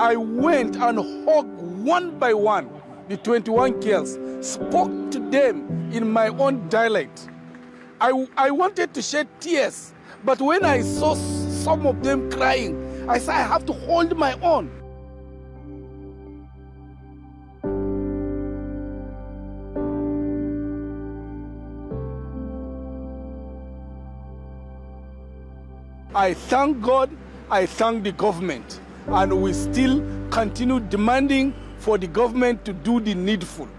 I went and hugged one by one the 21 girls, spoke to them in my own dialect. I wanted to shed tears, but when I saw some of them crying, I said I have to hold my own. I thank God, I thank the government, and we still continue demanding for the government to do the needful.